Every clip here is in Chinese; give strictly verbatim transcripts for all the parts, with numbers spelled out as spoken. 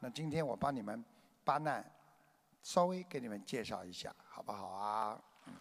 那今天我帮你们八难稍微给你们介绍一下，好不好啊？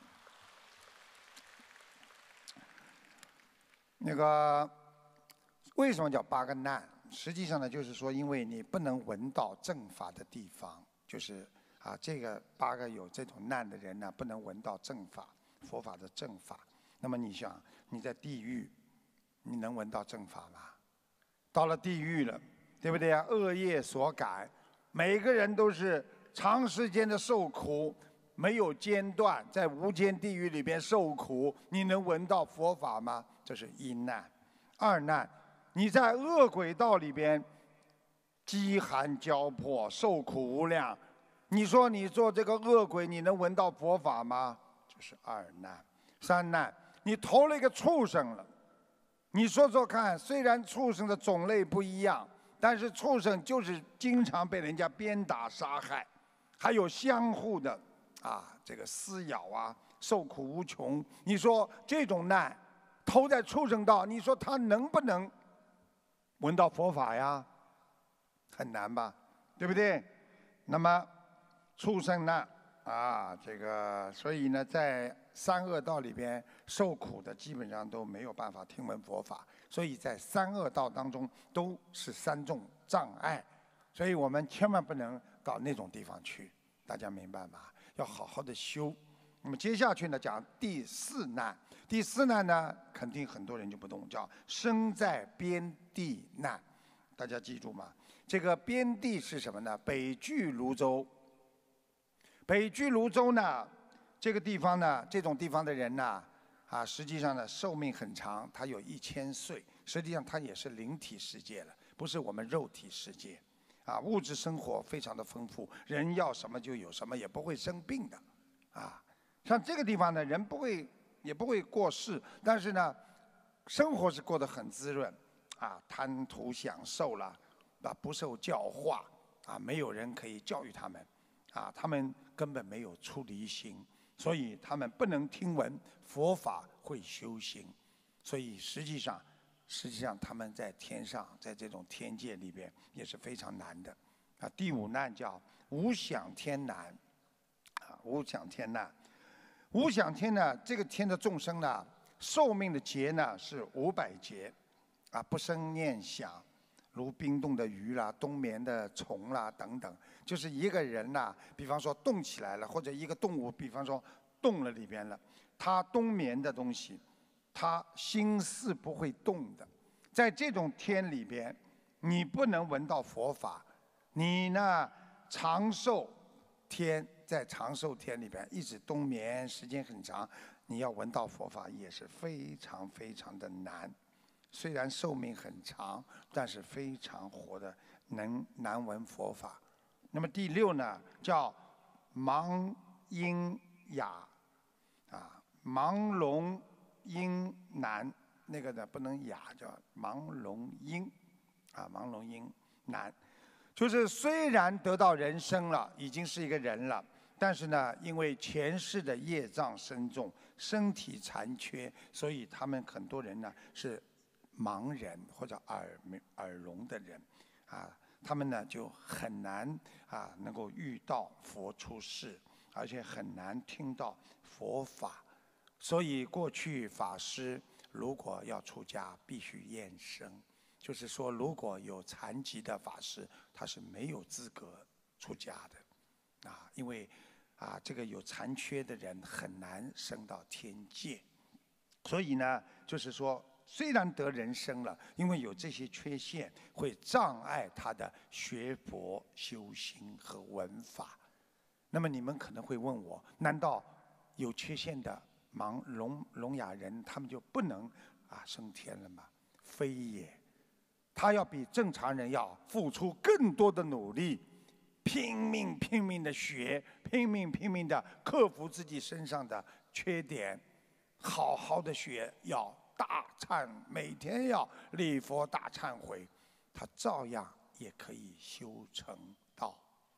那个为什么叫八个难？实际上呢，就是说，因为你不能闻到正法的地方，就是啊，这个八个有这种难的人呢，不能闻到正法，佛法的正法。那么你想，你在地狱，你能闻到正法吗？到了地狱了，对不对啊？恶业所感，每个人都是长时间的受苦，没有间断，在无间地狱里边受苦，你能闻到佛法吗？这是一难。二难，你在恶鬼道里边饥寒交迫，受苦无量，你说你做这个恶鬼，你能闻到佛法吗？这是二难。三难，你投了一个畜生了。你说说看，虽然畜生的种类不一样，但是畜生就是经常被人家鞭打杀害，还有相互的啊这个撕咬啊，受苦无穷。你说这种难投在畜生道，你说他能不能闻到佛法呀？很难吧，对不对？那么畜生难啊，这个所以呢，在三恶道里边受苦的基本上都没有办法听闻佛法，所以在三恶道当中都是三种障碍，所以我们千万不能到那种地方去，大家明白吗？要好好的修。那么接下去呢，讲第四难。第四难呢，肯定很多人就不懂，叫生在边地难。大家记住吗？这个边地是什么呢？北距泸州。北距泸州呢，这个地方呢，这种地方的人呢，啊，实际上呢，寿命很长，他有一千岁。实际上，他也是灵体世界了，不是我们肉体世界。啊，物质生活非常的丰富，人要什么就有什么，也不会生病的。啊，像这个地方呢，人不会也不会过世，但是呢，生活是过得很滋润。啊，贪图享受了，啊，不受教化，啊，没有人可以教育他们。啊，他们根本没有出离心，所以他们不能听闻佛法会修行，所以实际上，实际上他们在天上，在这种天界里边也是非常难的。啊，第五难叫无想天难。啊，无想天难，无想天呢，这个天的众生呢，寿命的劫呢是五百劫，啊，不生念想。如冰冻的鱼啦、冬眠的虫啦等等，就是一个人呐，比方说动起来了，或者一个动物，比方说动了里边了，它冬眠的东西，它心思不会动的。在这种天里边，你不能闻到佛法，你呢长寿天在长寿天里边一直冬眠，时间很长，你要闻到佛法也是非常非常的难。虽然寿命很长，但是非常活的能难闻佛法。那么第六呢，叫盲鹰哑，啊，盲聋鹰难，那个呢不能哑，叫盲聋鹰，啊，盲聋鹰难，就是虽然得到人生了，已经是一个人了，但是呢，因为前世的业障深重，身体残缺，所以他们很多人呢是盲人或者耳耳聋的人，啊，他们呢就很难啊能够遇到佛出世，而且很难听到佛法。所以过去法师如果要出家，必须验生，就是说如果有残疾的法师，他是没有资格出家的，啊，因为啊这个有残缺的人很难升到天界。所以呢，就是说。虽然得人生了，因为有这些缺陷，会障碍他的学佛修行和闻法。那么你们可能会问我，难道有缺陷的盲聋聋哑人，他们就不能啊升天了吗？非也，他要比正常人要付出更多的努力，拼命拼命的学，拼命拼命的克服自己身上的缺点，好好的学，要大忏，每天要礼佛大忏悔，他照样也可以修成道。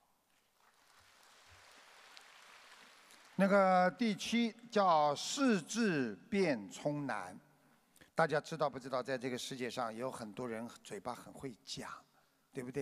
那个第七叫世智辩聪难，大家知道不知道？在这个世界上有很多人嘴巴很会讲，对不对啊？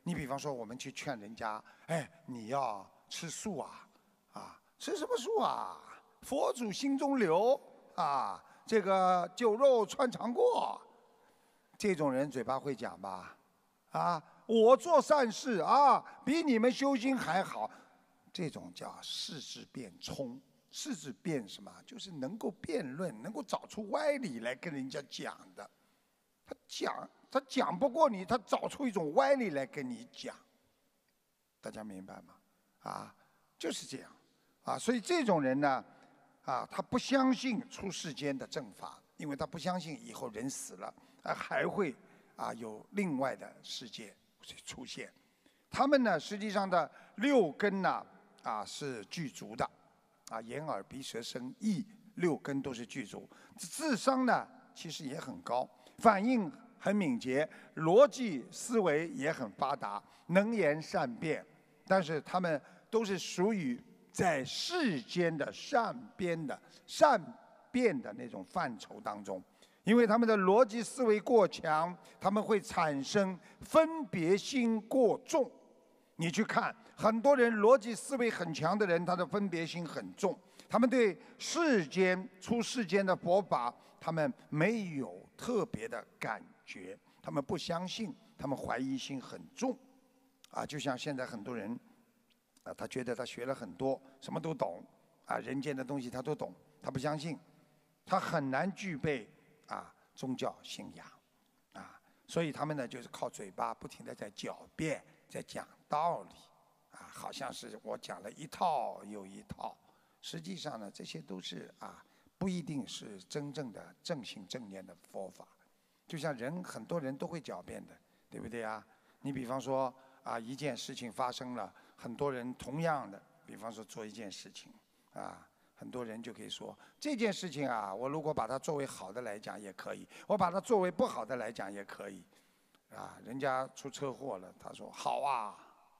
你比方说，我们去劝人家，哎，你要吃素啊，啊，吃什么素啊？佛祖心中留啊，这个酒肉穿肠过。这种人嘴巴会讲吧？啊，我做善事啊，比你们修心还好。这种叫世智辩聪。世智辩什么？就是能够辩论，能够找出歪理来跟人家讲的。他讲，他讲不过你，他找出一种歪理来跟你讲。大家明白吗？啊，就是这样。啊，所以这种人呢，啊，他不相信出世间的正法，因为他不相信以后人死了，啊，还会啊有另外的世界出现。他们呢，实际上的六根呢，啊是具足的。啊，眼耳鼻舌身意六根都是具足，智商呢其实也很高，反应很敏捷，逻辑思维也很发达，能言善辩。但是他们都是属于在世间的善编的善变的那种范畴当中，因为他们的逻辑思维过强，他们会产生分别心过重。你去看，很多人逻辑思维很强的人，他的分别心很重，他们对世间出世间的佛法，他们没有特别的感觉，他们不相信，他们怀疑心很重，啊，就像现在很多人，啊，他觉得他学了很多，什么都懂，啊，人间的东西他都懂，他不相信，他很难具备啊宗教信仰，啊，所以他们呢就是靠嘴巴不停地在狡辩。在讲道理，啊，好像是我讲了一套又一套，实际上呢，这些都是啊，不一定是真正的正信正念的佛法。就像人，很多人都会狡辩的，对不对啊？你比方说啊，一件事情发生了，很多人同样的，比方说做一件事情，啊，很多人就可以说这件事情啊，我如果把它作为好的来讲也可以，我把它作为不好的来讲也可以。啊，人家出车祸了，他说好啊，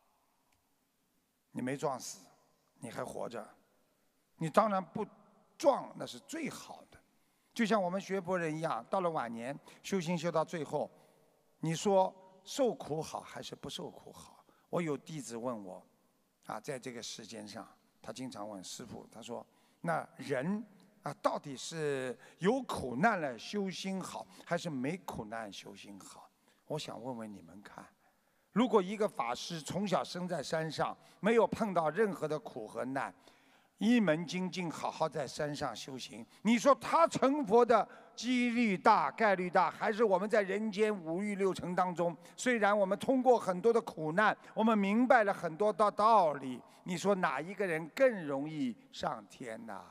你没撞死，你还活着，你当然不撞那是最好的。就像我们学佛人一样，到了晚年修行修到最后，你说受苦好还是不受苦好？我有弟子问我，啊，在这个世间上，他经常问师父，他说那人啊，到底是有苦难了修心好，还是没苦难修心好？我想问问你们看，如果一个法师从小生在山上，没有碰到任何的苦和难，一门精进，好好在山上修行，你说他成佛的几率大、概率大，还是我们在人间五欲六尘当中，虽然我们通过很多的苦难，我们明白了很多的道理，你说哪一个人更容易上天呢？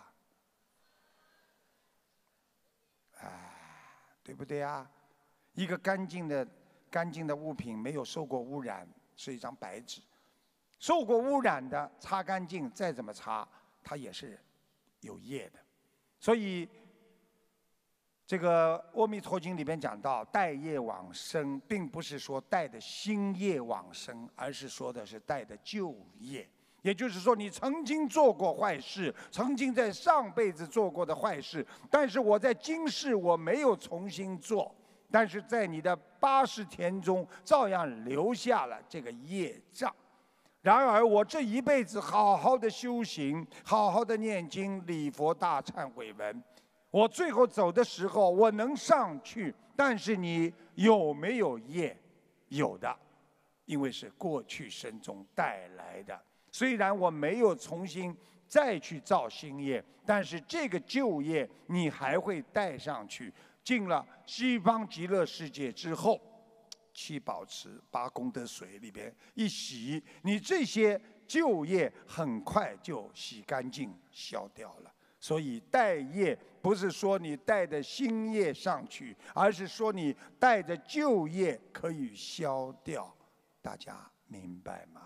哎，对不对啊？一个干净的。干净的物品没有受过污染，是一张白纸；受过污染的，擦干净再怎么擦，它也是有业的。所以，这个《阿弥陀经》里边讲到，带业往生，并不是说带的新业往生，而是说的是带的旧业。也就是说，你曾经做过坏事，曾经在上辈子做过的坏事，但是我在今世我没有重新做。但是在你的八十田中，照样留下了这个业障。然而，我这一辈子好好的修行，好好的念经、礼佛、大忏悔文，我最后走的时候，我能上去。但是你有没有业？有的，因为是过去生中带来的。虽然我没有重新再去造新业，但是这个旧业你还会带上去。进了西方极乐世界之后，七宝池、八功德水里边一洗，你这些旧业很快就洗干净、消掉了。所以带业不是说你带着新业上去，而是说你带着旧业可以消掉。大家明白吗？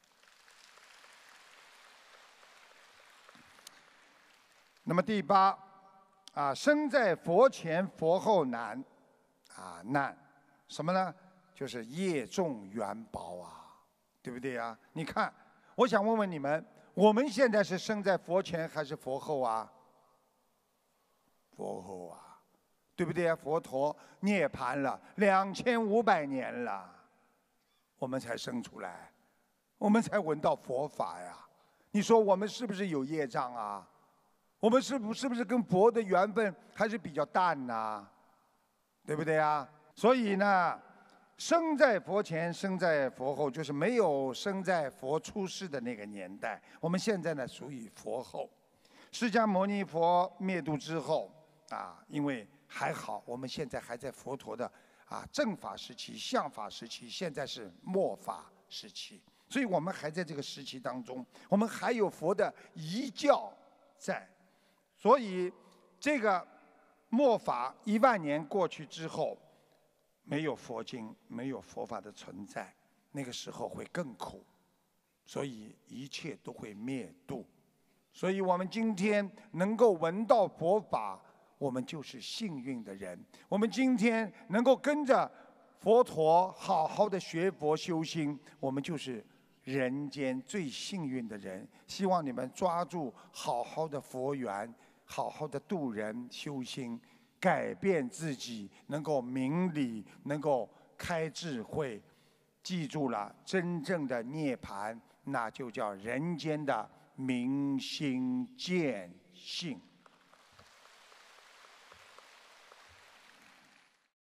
那么第八。啊，生在佛前佛后难，啊难，什么呢？就是业重缘薄啊，对不对啊？你看，我想问问你们，我们现在是生在佛前还是佛后啊？佛后啊，对不对啊？佛陀涅槃了两千五百年了， 我们才生出来，我们才闻到佛法呀。你说我们是不是有业障啊？我们是不是不是跟佛的缘分还是比较淡呐？对不对呀？所以呢，生在佛前，生在佛后，就是没有生在佛出世的那个年代。我们现在呢，属于佛后。释迦牟尼佛灭度之后啊，因为还好，我们现在还在佛陀的啊正法时期、相法时期，现在是末法时期，所以我们还在这个时期当中，我们还有佛的遗教在。所以这个末法一万年过去之后，没有佛经，没有佛法的存在，那个时候会更苦，所以一切都会灭度。所以我们今天能够闻到佛法，我们就是幸运的人。我们今天能够跟着佛陀好好的学佛修心，我们就是人间最幸运的人。希望你们抓住好好的佛缘，好好的度人修心，改变自己，能够明理，能够开智慧。记住了，真正的涅槃，那就叫人间的明心见性。